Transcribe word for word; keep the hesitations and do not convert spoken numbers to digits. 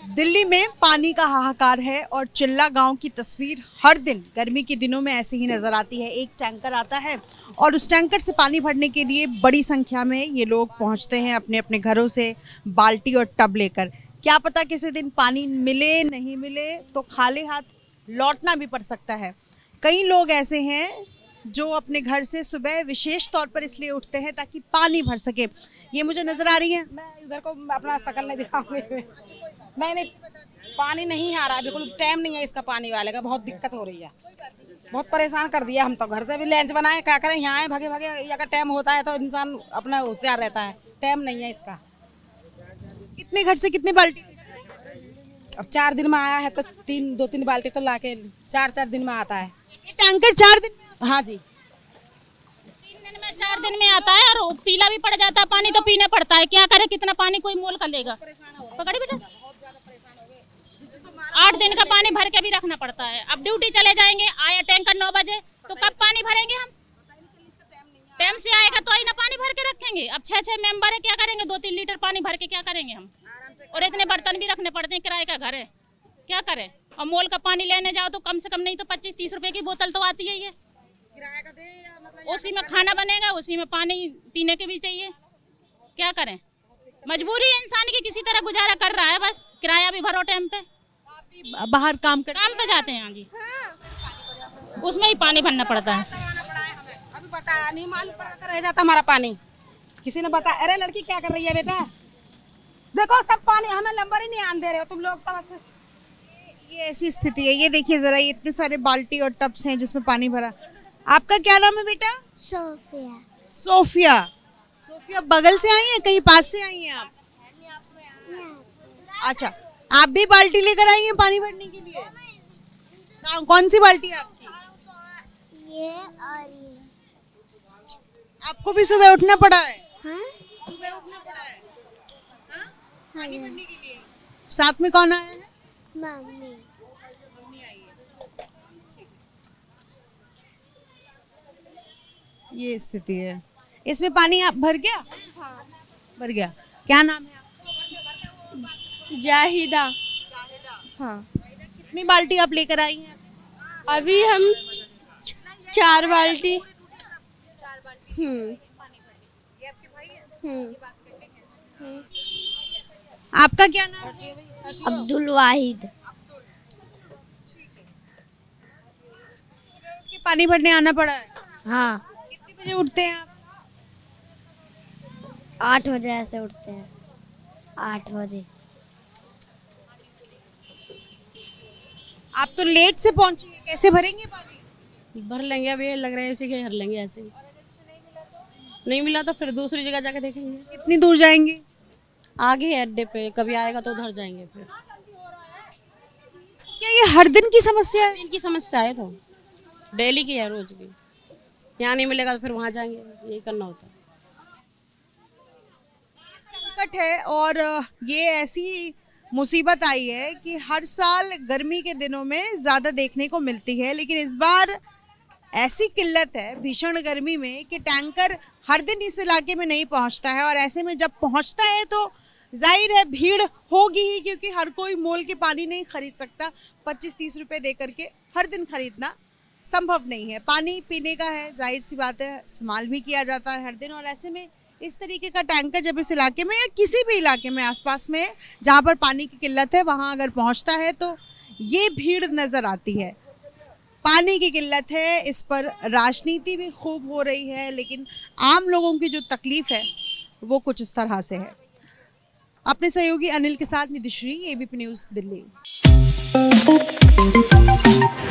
दिल्ली में पानी का हाहाकार है और चिल्ला गांव की तस्वीर हर दिन गर्मी के दिनों में ऐसे ही नजर आती है। एक टैंकर आता है और उस टैंकर से पानी भरने के लिए बड़ी संख्या में ये लोग पहुंचते हैं अपने अपने घरों से बाल्टी और टब लेकर। क्या पता किसी दिन पानी मिले नहीं मिले तो खाली हाथ लौटना भी पड़ सकता है। कई लोग ऐसे हैं जो अपने घर से सुबह विशेष तौर पर इसलिए उठते हैं ताकि पानी भर सके। ये मुझे नजर आ रही है, मैं इधर को अपना शकल नहीं दिखाऊंगी। नहीं नहीं पानी नहीं आ रहा है, बिल्कुल टाइम नहीं है इसका, पानी वाले का बहुत दिक्कत हो रही है, बहुत परेशान कर दिया। हम तो घर से भी लंच बनाए, क्या करें, यहाँ आए भागे भागे। अगर टाइम होता है तो इंसान अपना होशियार रहता है, टाइम नहीं है इसका। कितने घर से कितनी बाल्टी? अब चार दिन में आया है तो तीन दो तीन बाल्टी तो लाके चार चार दिन में आता है ये टैंकर। चार दिन में? हाँ जी, तीन दिन में चार दिन में आता है और पीला भी पड़ जाता है पानी, तो पीने पड़ता है। क्या करे, कितना पानी कोई मोल कर लेगा। पकड़ी बेटा, आठ दिन का पानी भर के भी रखना पड़ता है। अब ड्यूटी चले जाएंगे, आया टैंकर नौ बजे तो कब पानी भरेंगे हम? टाइम से आएगा तो ही ना पानी भर के रखेंगे। अब छह छह मेंबर है, क्या करेंगे? दो तीन लीटर पानी भर के क्या करेंगे हम? और इतने बर्तन भी रखने पड़ते हैं, किराए का घर है, क्या करें। और मोल का पानी लेने जाओ तो कम से कम नहीं तो पच्चीस तीस रुपए की बोतल तो आती है। ये उसी में खाना बनेगा, उसी में पानी पीने के भी चाहिए, क्या करें। मजबूरी है इंसान की, किसी तरह गुजारा कर रहा है, बस किराया भी भरो टाइम पे। बाहर काम कर काम पे जाते हैं हाँ जी, उसमें ही पानी भरना पड़ता है। अभी बताया नहीं, मालूम पड़ा रह जाता हमारा पानी। किसी ने बताया, अरे लड़की क्या कर रही है बेटा, देखो सब पानी हमें नंबर ही नहीं आने दे रहे हो तुम लोग तो। बस ये ऐसी स्थिति है। ये देखिए जरा, ये इतने सारे बाल्टी और टब्स हैं जिसमें पानी भरा। आपका क्या नाम है बेटा? सोफिया। सोफिया। सोफिया बगल से आई हैं, कहीं पास से आई हैं आप? अच्छा, आप भी बाल्टी लेकर आई हैं पानी भरने के लिए? कौन सी बाल्टी है आपकी? ये और ये। आपको भी सुबह उठना पड़ा है? हाँ? सुबह उठना पड़ा है हाँ? पानी हाँ। भरने के लिए। साथ में कौन आया है? मम्मी। मम्मी आई है। ये स्थिति है। इसमें पानी आप भर गया? हाँ। भर गया। क्या नाम है आपका? जाहिदा। हाँ। कितनी बाल्टी आप लेकर आई हैं? अभी हम चार बाल्टी। चार बाल्टी। हम्म ये आपके भाई है? हम्म बात करते हैं। आपका क्या नाम है? अब्दुल वाहिद। पानी भरने आना पड़ा है? हाँ। कितने बजे उठते हैं आप? आठ बजे ऐसे उठते हैं, आठ बजे। आप तो लेट से पहुंचेंगे, कैसे भरेंगे पानी? भर लेंगे, अभी लग रहा है ऐसे ही भर लेंगे ऐसे ही। नहीं मिला तो फिर दूसरी जगह जाके देखेंगे। कितनी दूर जाएंगे? आगे है अड्डे पे, कभी आएगा तो उधर जाएंगे। फिर क्या ये हर दिन की समस्या है? इनकी समस्या है तो डेली की है, रोज की। यहाँ नहीं मिलेगा तो फिर वहाँ जाएंगे, यही करना होता है। संकट है और ये ऐसी मुसीबत आई है कि हर साल गर्मी के दिनों में ज़्यादा देखने को मिलती है, लेकिन इस बार ऐसी किल्लत है भीषण गर्मी में कि टैंकर हर दिन इस इलाके में नहीं पहुंचता है। और ऐसे में जब पहुंचता है तो जाहिर है भीड़ होगी ही, क्योंकि हर कोई मोल के पानी नहीं खरीद सकता। पच्चीस तीस रुपए दे करके हर दिन खरीदना संभव नहीं है। पानी पीने का है, जाहिर सी बात है, इस्तेमाल भी किया जाता है हर दिन। और ऐसे में इस तरीके का टैंकर जब इस इलाके में या किसी भी इलाके में आसपास में जहाँ पर पानी की किल्लत है वहाँ अगर पहुँचता है तो ये भीड़ नज़र आती है। पानी की किल्लत है, इस पर राजनीति भी खूब हो रही है, लेकिन आम लोगों की जो तकलीफ है वो कुछ इस तरह से है। अपने सहयोगी अनिल के साथ निधिश्री, एबीपी न्यूज़ दिल्ली।